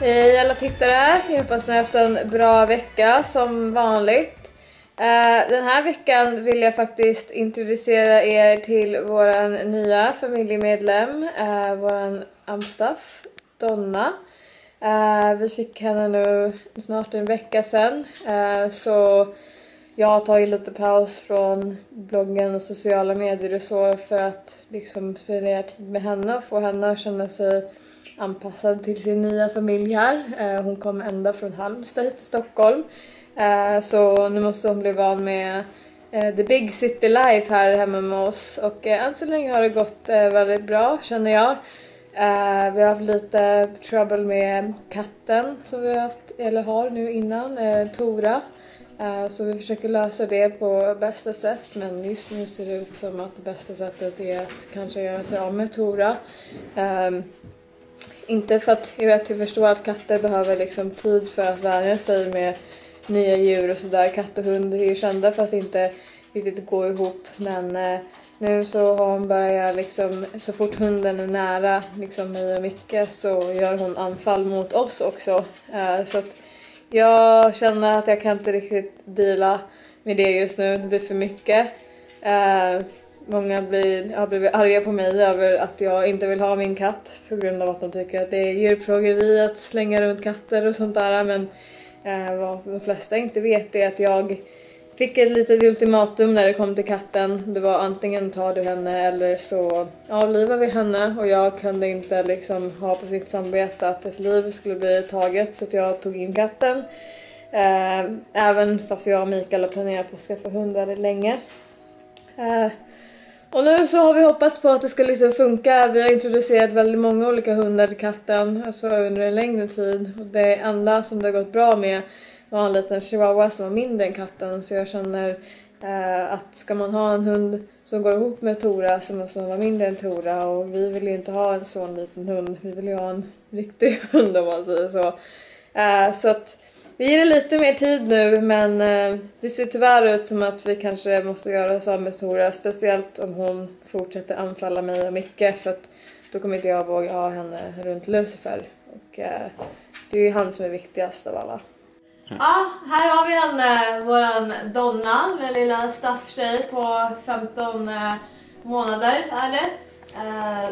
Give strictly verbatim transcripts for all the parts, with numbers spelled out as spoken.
Hej alla tittare, jag hoppas ni har haft en bra vecka som vanligt. Uh, den här veckan vill jag faktiskt introducera er till våran nya familjemedlem, uh, våran Amstaff, Donna. Uh, vi fick henne nu snart en vecka sedan, uh, så jag har tagit lite paus från bloggen och sociala medier och så för att liksom spendera tid med henne och få henne att känna sig anpassad till sin nya familj här. Uh, hon kom ända från Halmstad hit till Stockholm. Uh, så nu måste hon bli van med uh, the big city life här hemma med oss. Och uh, än så länge har det gått uh, väldigt bra, känner jag. Uh, vi har haft lite trouble med katten som vi har haft, eller har nu innan, uh, Tora. Uh, så vi försöker lösa det på bästa sätt. Men just nu ser det ut som att det bästa sättet är att kanske göra sig av med Tora. Uh, inte för att jag vet, jag förstår att katter behöver liksom tid för att vänja sig med nya djur och sådär. Katt och hund är ju kända för att inte riktigt gå ihop. Men eh, nu så har hon börjat liksom, så fort hunden är nära liksom mig och Micke så gör hon anfall mot oss också. Eh, så att jag känner att jag kan inte riktigt deala med det just nu. Det blir för mycket. Eh, många blir, har blivit arga på mig över att jag inte vill ha min katt på grund av att de tycker att det är djurplågeri att slänga runt katter och sånt där. Men Eh, vad de flesta inte vet är att jag fick ett litet ultimatum när det kom till katten. Det var antingen tar du henne eller så avlivar vi henne. Och jag kunde inte liksom ha på sitt samvete att ett liv skulle bli taget, så att jag tog in katten. Eh, även fast jag och Mikael har planerat på att skaffa hund väldigt länge. Eh, Och nu så har vi hoppats på att det ska liksom funka. Vi har introducerat väldigt många olika hundar till katten, alltså under en längre tid. Och det enda som det har gått bra med var en liten chihuahua som var mindre än katten. Så jag känner eh, att ska man ha en hund som går ihop med Tora så måste man vara mindre än Tora. Och vi vill ju inte ha en sån liten hund. Vi vill ju ha en riktig hund om man säger så. Eh, så att vi ger det lite mer tid nu, men eh, det ser tyvärr ut som att vi kanske måste göra så med Tora. Speciellt om hon fortsätter anfalla mig och Micke, för att då kommer inte jag våga ha henne runt Lucifer. Och eh, det är ju han som är viktigast av alla. Ja, ah, här har vi henne, våran Donna, den lilla stafftjej på femton eh, månader är det. Eh,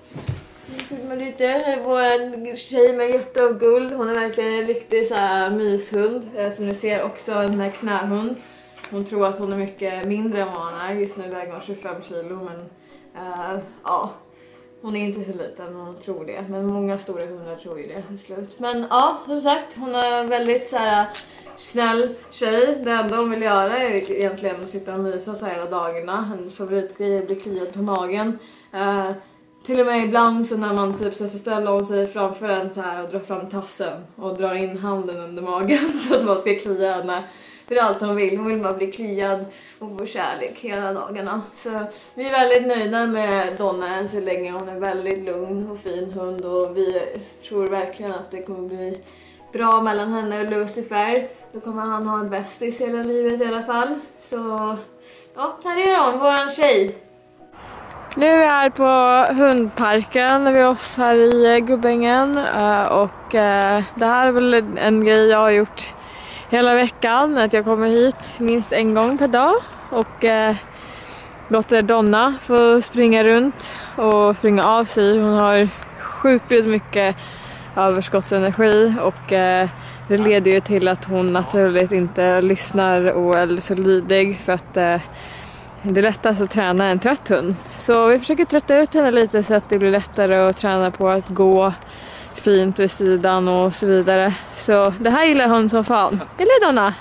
Lite. Här är vår tjej med hjärta av guld. Hon är verkligen en riktig så här myshund. Som ni ser också en här knähund. Hon tror att hon är mycket mindre än vad hon är. Just nu väger hon tjugofem kilo. Men uh, ja, hon är inte så liten. Hon tror det. Men många stora hundar tror ju det till slut. Men ja, som sagt, hon är väldigt så här snäll tjej. Det enda hon vill göra är egentligen att sitta och mysa så här hela dagarna. Hennes favoritgrej är att bli kliad på magen. Uh, Till och med ibland så när man typ så ställer hon sig framför en så här och drar fram tassen och drar in handen under magen så att man ska klia henne. Det är allt hon vill. Hon vill bara bli kliad och få kärlek hela dagarna. Så vi är väldigt nöjda med Donna än så länge. Hon är väldigt lugn och fin hund och vi tror verkligen att det kommer bli bra mellan henne och Lucifer. Då kommer han ha en bästis hela livet i alla fall. Så ja, här är hon, våran tjej. Nu är vi här på hundparken, vi är oss här i Gubbängen och det här är väl en grej jag har gjort hela veckan, att jag kommer hit minst en gång per dag och låter Donna få springa runt och springa av sig. Hon har sjukt mycket överskottsenergi och det leder ju till att hon naturligt inte lyssnar och är så lydig, för att det är lättast att träna en trött hund. Så vi försöker trötta ut henne lite så att det blir lättare att träna på att gå fint vid sidan och så vidare. Så det här gillar hon som fan. Eller Donna?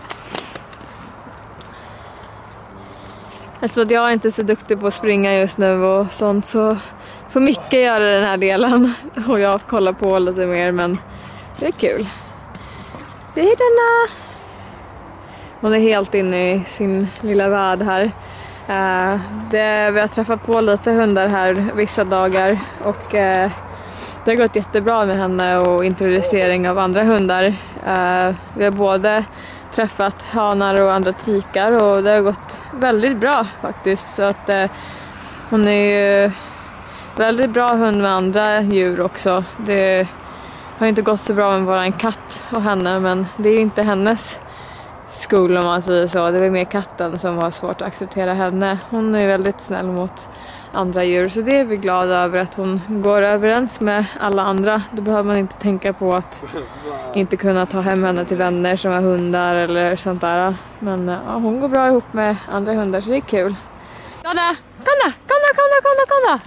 Eftersom att jag är inte så duktig på att springa just nu och sånt, så får Micke göra den här delen. Och jag kollar på lite mer, men det är kul. Det är Donna! Hon är helt inne i sin lilla värld här. Uh, det, vi har träffat på lite hundar här vissa dagar och uh, det har gått jättebra med henne och introducering av andra hundar. Uh, vi har både träffat hanar och andra tikar och det har gått väldigt bra faktiskt. Så att uh, hon är ju väldigt bra hund med andra djur också. Det har inte gått så bra med våran katt och henne, men det är ju inte hennes skuld om man säger så. Det var mer katten som har svårt att acceptera henne. Hon är väldigt snäll mot andra djur, så det är vi glada över att hon går överens med alla andra. Då behöver man inte tänka på att inte kunna ta hem henne till vänner som har hundar eller sånt där. Men ja, hon går bra ihop med andra hundar, så det är kul. Donna, kom då, kom då, kom då, kom då, kom då.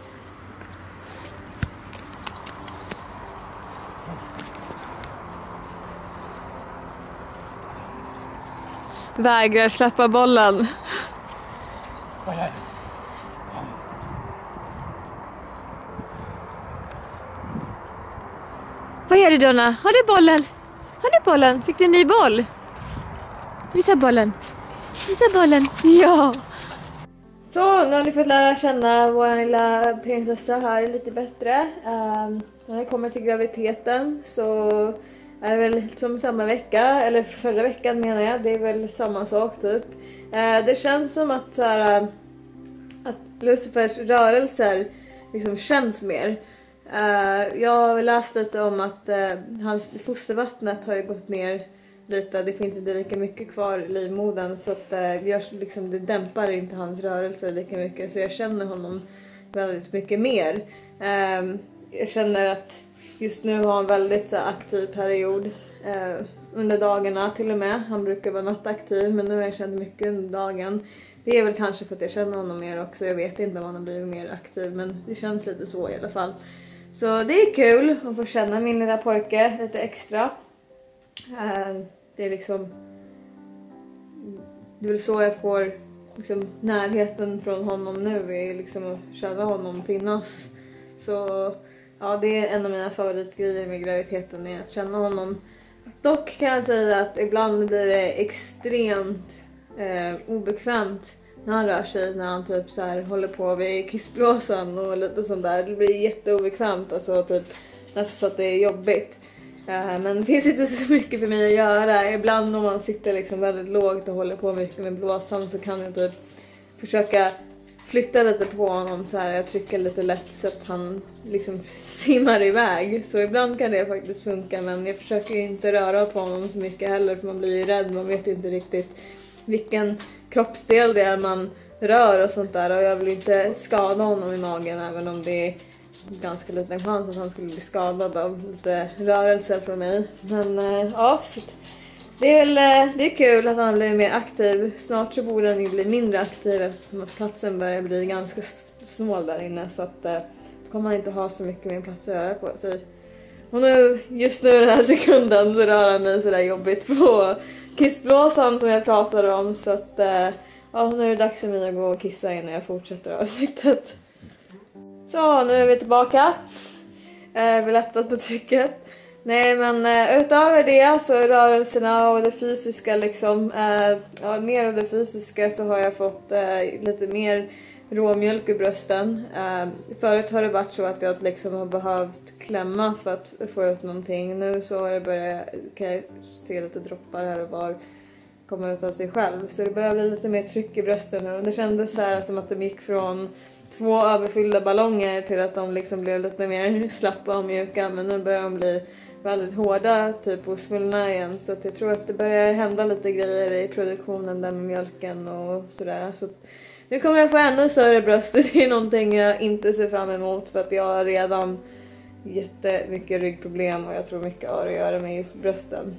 Vägrar släppa bollen. Vad gör du? Vad gör du, Donna? Har du bollen? Har du bollen? Fick du en ny boll? Visa bollen. Visa bollen. Ja. Så, nu har ni fått lära känna vår lilla prinsessa här lite bättre. Um, när det kommer till graviditeten så är det väl som samma vecka, eller förra veckan menar jag, det är väl samma sak typ. Uh, det känns som att, så här, uh, att Lucifers rörelser liksom känns mer. Uh, jag har läst lite om att uh, hans fostervattnet har ju gått ner lite. Det finns inte lika mycket kvar i livmodern, så att uh, jag, liksom, det dämpar inte hans rörelser lika mycket. Så jag känner honom väldigt mycket mer. Uh, jag känner att just nu har han väldigt så, aktiv period uh, under dagarna till och med. Han brukar vara nattaktiv, men nu har jag känt mycket under dagen. Det är väl kanske för att jag känner honom mer också. Jag vet inte om han har blivit mer aktiv, men det känns lite så i alla fall. Så det är kul att få känna min lilla pojke lite extra. Det är liksom... Det är väl så jag får liksom närheten från honom nu. Är liksom att känna honom finnas. Så ja, det är en av mina favoritgrejer med graviditeten, är att känna honom. Dock kan jag säga att ibland blir det extremt eh, obekvämt när han rör sig, när han typ så här håller på vid kissblåsan och lite sånt där. Det blir jätteobekvämt, alltså typ nästan så att det är jobbigt. Uh, men det finns inte så mycket för mig att göra. Ibland om man sitter liksom väldigt lågt och håller på mycket med blåsan, så kan jag typ försöka flytta lite på honom så här. Jag trycker lite lätt så att han liksom simmar iväg. Så ibland kan det faktiskt funka, men jag försöker ju inte röra på honom så mycket heller, för man blir ju rädd. Man vet ju inte riktigt vilken kroppsdel det är man rör och sånt där, och jag vill inte skada honom i magen, även om det är ganska liten chans att han skulle bli skadad av lite rörelser från mig. Men äh, ja, det är väl det är kul att han blir mer aktiv. Snart så borde han ju bli mindre aktiv, eftersom att platsen börjar bli ganska snål där inne, så att äh, då kommer han inte ha så mycket mer plats att göra på sig. Och nu, just nu den här sekunden, så rör han mig sådär jobbigt på kissblåsan som jag pratade om, så att äh, ja, nu är det dags för mig att gå och kissa innan jag fortsätter avsnittet. Så, nu är vi tillbaka. Eh, vi lättat på trycket. Nej, men eh, utöver det så rörelserna och det fysiska liksom, eh, ja, mer av det fysiska, så har jag fått eh, lite mer råmjölk i brösten. Eh, förut har det varit så att jag liksom har behövt klämma för att få ut någonting. Nu så har det börjat, kan jag se lite droppar här och var komma ut av sig själv. Så det börjar bli lite mer tryck i brösten nu. Det kändes så här som att de gick från två överfyllda ballonger till att de liksom blev lite mer slappa och mjuka, men nu börjar de bli väldigt hårda typ och svullna igen, så att jag tror att det börjar hända lite grejer i produktionen där med mjölken och sådär. Så nu kommer jag få ännu större bröst. Det är någonting jag inte ser fram emot, för att jag har redan jättemycket ryggproblem och jag tror mycket har att göra med just brösten.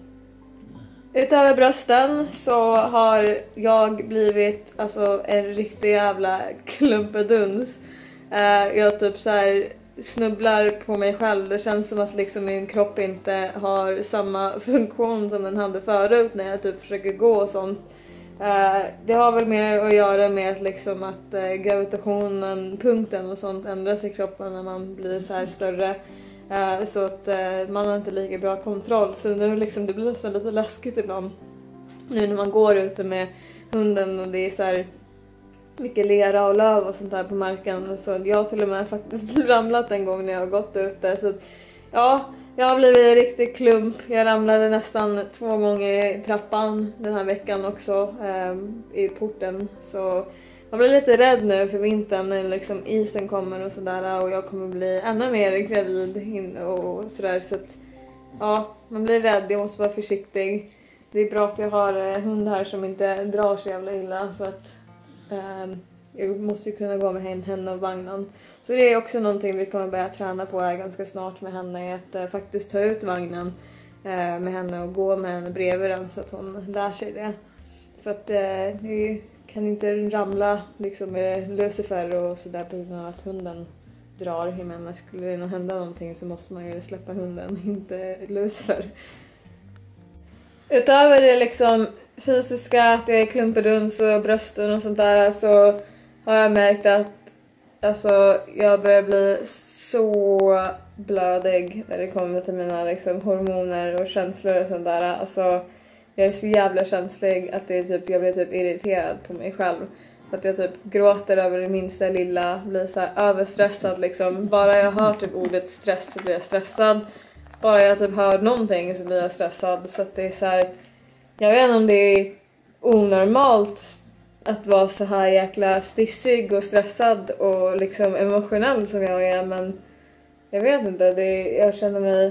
Utöver brösten så har jag blivit alltså en riktig jävla klumpeduns. Uh, jag typ så här snubblar på mig själv. Det känns som att liksom min kropp inte har samma funktion som den hade förut när jag typ försöker gå och sånt. Uh, det har väl mer att göra med att, liksom att uh, gravitationen, punkten och sånt ändras i kroppen när man blir så här större. Uh, så att uh, man har inte lika bra kontroll. Så nu liksom det blir nästan lite läskigt ibland. Nu när man går ute med hunden och det är så här mycket lera och löv och sånt där på marken. Så jag har till och med faktiskt ramlat en gång när jag har gått ute. Så att, ja, jag har blivit en riktig klump. Jag ramlade nästan två gånger i trappan den här veckan också. Um, I porten. Så det man blir lite rädd nu för vintern när liksom isen kommer och sådär, och jag kommer bli ännu mer gravid in och sådär, så att ja, man blir rädd, jag måste vara försiktig. Det är bra att jag har en hund här som inte drar så jävla illa, för att eh, jag måste ju kunna gå med henne och vagnen. Så det är också någonting vi kommer börja träna på här ganska snart med henne, att eh, faktiskt ta ut vagnen eh, med henne och gå med henne bredvid den, så att hon lär sig det. För att eh, vi kan inte ramla liksom med Lucifer och sådär på grund av att hunden drar. Jag menar, skulle det nog hända någonting så måste man ju släppa hunden, inte Lucifer. Utöver det liksom fysiska, att jag är klumpeduns och brösten och sånt där, så har jag märkt att alltså, jag börjar bli så blödig när det kommer till mina liksom, hormoner och känslor och sånt där. Alltså, jag är så jävla känslig att det är typ, jag blir typ irriterad på mig själv. Att jag typ gråter över det minsta lilla, blir så här överstressad liksom. Bara jag hör typ ordet stress så blir jag stressad. Bara jag typ hör någonting så blir jag stressad. Så att det är så här, jag vet inte om det är onormalt att vara så här jäkla stissig och stressad och liksom emotionell som jag är, men jag vet inte, det är, jag känner mig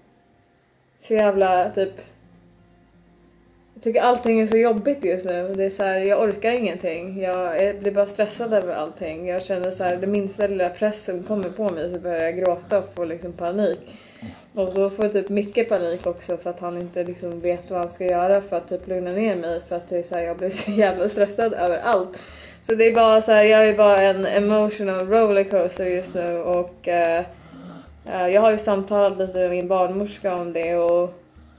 så jävla typ, jag tycker allting är så jobbigt just nu. Det är så här, jag orkar ingenting. Jag blir bara stressad över allting. Jag känner så här, det minsta lilla pressen kommer på mig så börjar jag gråta och får liksom panik. Och så får jag typ mycket panik också för att han inte liksom vet vad han ska göra för att typ lugna ner mig. För att det är så här, jag blir så jävla stressad över allt. Så det är bara så här, jag är bara en emotional rollercoaster just nu. Och uh, uh, jag har ju samtalat lite med min barnmorska om det. Och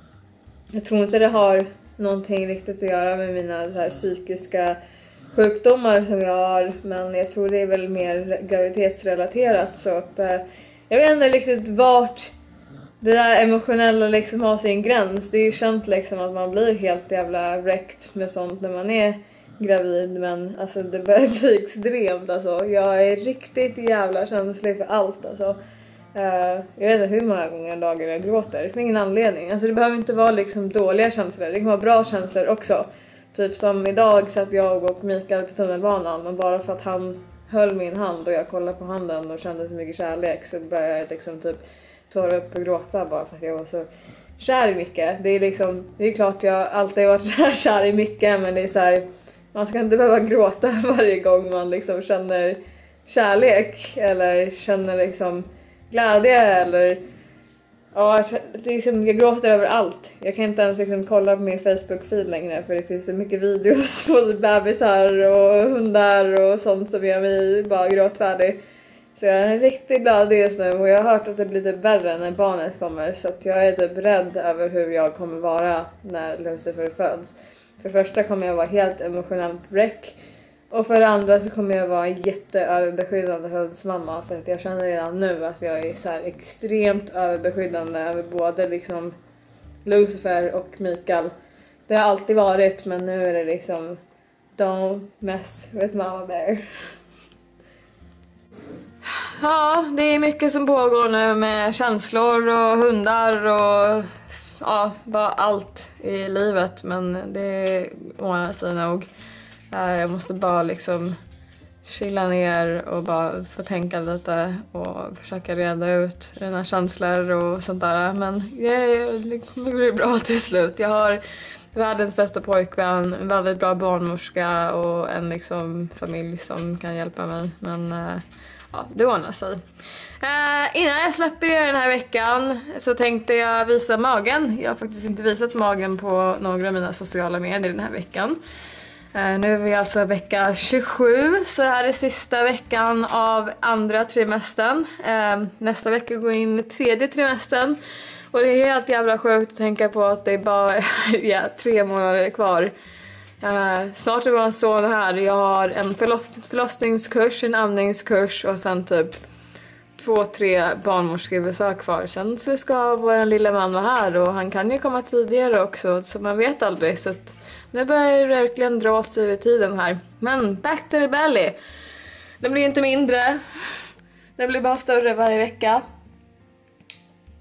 jag tror inte det har någonting riktigt att göra med mina så här psykiska sjukdomar som jag har. Men jag tror det är väl mer graviditetsrelaterat. Så att uh, jag vet inte riktigt vart det där emotionella liksom har sin gräns. Det är ju känt liksom att man blir helt jävla wrecked med sånt när man är gravid. Men alltså det börjar bli extremt alltså. Jag är riktigt jävla känslig för allt alltså. Uh, jag vet inte hur många gånger dagar jag gråter. Det är ingen anledning. Alltså det behöver inte vara liksom dåliga känslor. Det kan vara bra känslor också. Typ som idag satt jag och Mikael på tunnelbanan. Och bara för att han höll min hand och jag kollade på handen och kände så mycket kärlek så började jag liksom typ tar upp och gråta bara för att jag var så kär i Micke. Det är liksom, det är klart jag alltid har varit kär i Micke, men det är så här, man ska inte behöva gråta varje gång man liksom känner kärlek eller känner liksom glädje eller ja, det är liksom, jag gråter över allt. Jag kan inte ens liksom kolla på min Facebook-feed längre för det finns så mycket videos på bebisar och hundar och sånt som gör mig bara gråtfärdig. Så jag är riktigt glad just nu och jag har hört att det blir typ värre när barnet kommer. Så att jag är typ rädd över hur jag kommer vara när Lucifer föds. För det första kommer jag vara helt emotionellt wreck. Och för det andra så kommer jag vara en jätteöverbeskyddande hönsmamma. För att jag känner redan nu att jag är så här extremt överbeskyddande över både liksom Lucifer och Mikael. Det har alltid varit, men nu är det liksom don't mess with Mama Bear. Ja, det är mycket som pågår nu med känslor och hundar och ja, bara allt i livet. Men det ordnar sig nog. Jag måste bara liksom chilla ner och bara få tänka lite och försöka reda ut mina känslor och sånt där. Men det kommer bli bra till slut. Jag har världens bästa pojkvän, en väldigt bra barnmorska och en liksom familj som kan hjälpa mig. Men ja, det ordnar sig. Uh, innan jag släpper er den här veckan så tänkte jag visa magen. Jag har faktiskt inte visat magen på några av mina sociala medier den här veckan. Uh, nu är vi alltså vecka tjugosju, så det här är sista veckan av andra trimestern. Uh, nästa vecka går in i tredje trimestern. Och det är helt jävla sjukt att tänka på att det är bara ja, tre månader kvar. Uh, snart är vår son här. Jag har en förloss- förlossningskurs, en amningskurs och sen typ två, tre barnmorskebesök kvar. Sen så ska vår lilla man vara här och han kan ju komma tidigare också, så man vet aldrig. Så att nu börjar det verkligen dra åt sig vid tiden här. Men back to the belly. Den blir inte mindre. Den blir bara större varje vecka.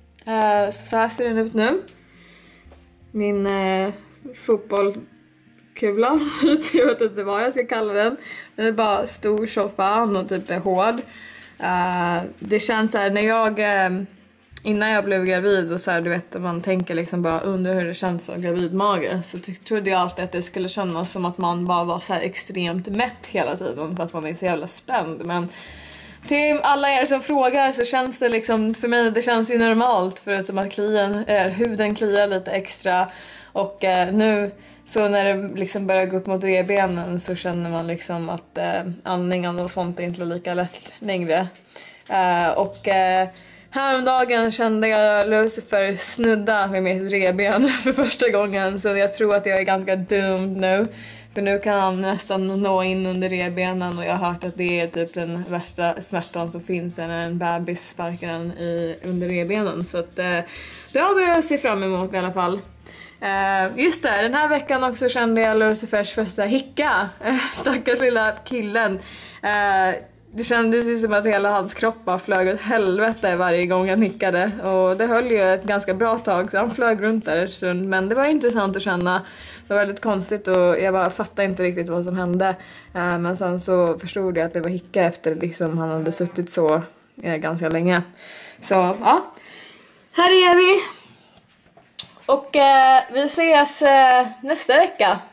Uh, så här ser den ut nu. Min uh, fotboll kulan. Jag vet inte vad jag ska kalla den. Den är bara stor soffan och typ är hård. Uh, det känns så här när jag uh, innan jag blev gravid och så här, du vet, man tänker liksom bara under hur det känns av gravidmage, så trodde jag alltid att det skulle kännas som att man bara var så här extremt mätt hela tiden för att man är så jävla spänd. Men till alla er som frågar så känns det liksom, för mig det känns ju normalt, förutom att klien, äh, huden kliar lite extra. Och äh, nu så när det liksom börjar gå upp mot revbenen så känner man liksom att äh, andningen och sånt är inte lika lätt längre. Äh, och äh, häromdagen kände jag Lucifer snudda med mitt revben för första gången, så jag tror att jag är ganska dum nu. För nu kan han nästan nå in under revbenen och jag har hört att det är typ den värsta smärtan som finns när en bebis sparkar den i, under revbenen. Så att, eh, det har vi att se fram emot i alla fall. Eh, just det, den här veckan också kände jag Lucifers första hicka. Stackars lilla killen. Eh, Det kändes ju som att hela hans kropp bara flög åt helvete varje gång han nickade. Och det höll ju ett ganska bra tag så han flög runt där. Men det var intressant att känna. Det var väldigt konstigt och jag bara fattade inte riktigt vad som hände. Men sen så förstod jag att det var hicka efter liksom han hade suttit så ganska länge. Så ja, här är vi. Och vi ses nästa vecka.